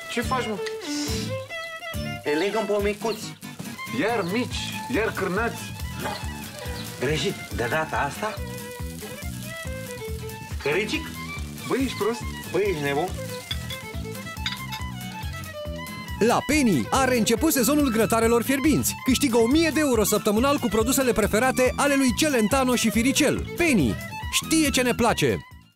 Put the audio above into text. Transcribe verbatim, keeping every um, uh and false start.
Ce faci, mă? Îi legăm pe micuți. Iar mici, iar cârnați. Greșit. De data asta? Căricic? Băi, ești prost? Băi, ești nebun? La Penny are început sezonul grătarelor fierbinți. Câștigă o mie de euro săptămânal cu produsele preferate ale lui Celentano și Firicel. Penny știe ce ne place!